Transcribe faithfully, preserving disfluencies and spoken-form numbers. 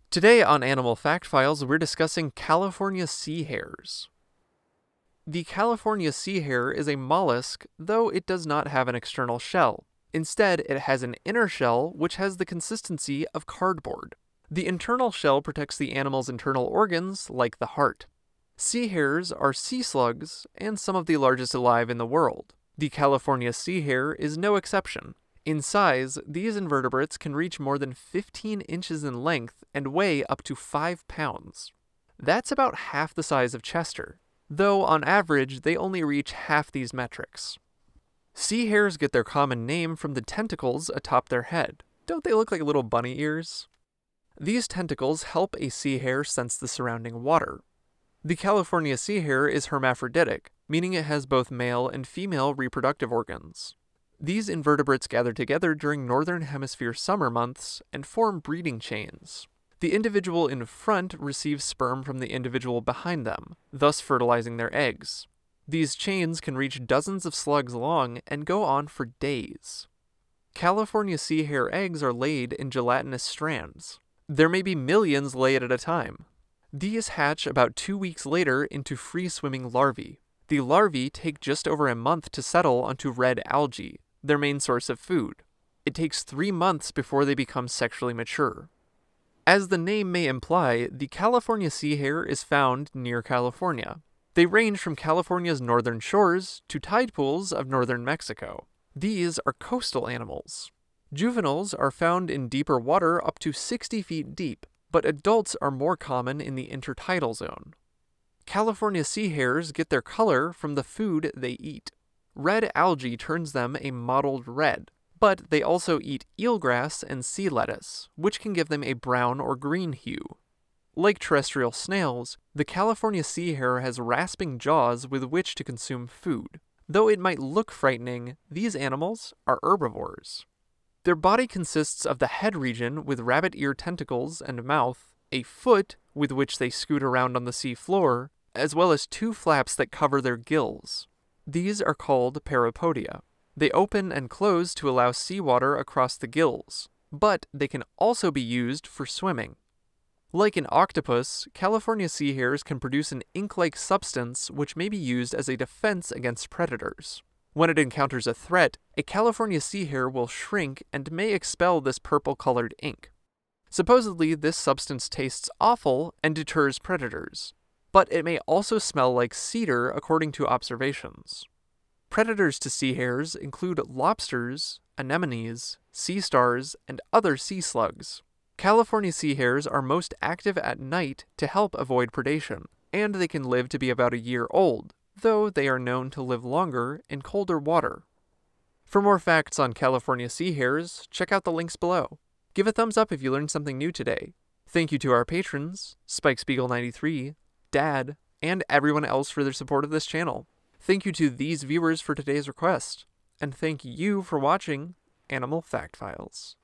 Today on Animal Fact Files, we're discussing California sea hares. The California sea hare is a mollusk, though it does not have an external shell. Instead, it has an inner shell which has the consistency of cardboard. The internal shell protects the animal's internal organs, like the heart. Sea hares are sea slugs and some of the largest alive in the world. The California sea hare is no exception. In size, these invertebrates can reach more than fifteen inches in length and weigh up to five pounds. That's about half the size of Chester, though on average they only reach half these metrics. Sea hares get their common name from the tentacles atop their head. Don't they look like little bunny ears? These tentacles help a sea hare sense the surrounding water. The California sea hare is hermaphroditic, meaning it has both male and female reproductive organs. These invertebrates gather together during northern hemisphere summer months and form breeding chains. The individual in front receives sperm from the individual behind them, thus fertilizing their eggs. These chains can reach dozens of slugs long and go on for days. California sea hare eggs are laid in gelatinous strands. There may be millions laid at a time. These hatch about two weeks later into free-swimming larvae. The larvae take just over a month to settle onto red algae, their main source of food. It takes three months before they become sexually mature. As the name may imply, the California sea hare is found near California. They range from California's northern shores to tide pools of northern Mexico. These are coastal animals. Juveniles are found in deeper water up to sixty feet deep, but adults are more common in the intertidal zone. California sea hares get their color from the food they eat. Red algae turns them a mottled red, but they also eat eelgrass and sea lettuce, which can give them a brown or green hue. Like terrestrial snails, the California sea hare has rasping jaws with which to consume food. Though it might look frightening, these animals are herbivores. Their body consists of the head region with rabbit ear tentacles and mouth, a foot with which they scoot around on the sea floor, as well as two flaps that cover their gills. These are called parapodia. They open and close to allow seawater across the gills, but they can also be used for swimming. Like an octopus, California sea hares can produce an ink-like substance which may be used as a defense against predators. When it encounters a threat, a California sea hare will shrink and may expel this purple-colored ink. Supposedly, this substance tastes awful and deters predators, but it may also smell like cedar according to observations. Predators to sea hares include lobsters, anemones, sea stars, and other sea slugs. California sea hares are most active at night to help avoid predation, and they can live to be about a year old, though they are known to live longer in colder water. For more facts on California sea hares, check out the links below. Give a thumbs up if you learned something new today. Thank you to our patrons, Spike Spiegel ninety-three, Dad, and everyone else for their support of this channel. Thank you to these viewers for today's request, and thank you for watching Animal Fact Files.